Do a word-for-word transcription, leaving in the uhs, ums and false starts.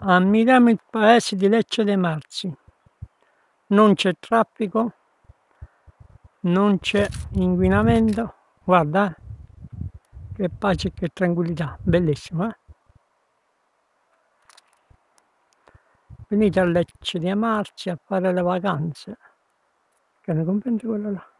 Ammiriamo il paese di Lecce dei Marzi. Non c'è traffico, non c'è inquinamento. Guarda, eh, che pace e che tranquillità, bellissimo, eh? Venite a Lecce dei Marzi a fare le vacanze, che ne comprendi quello là?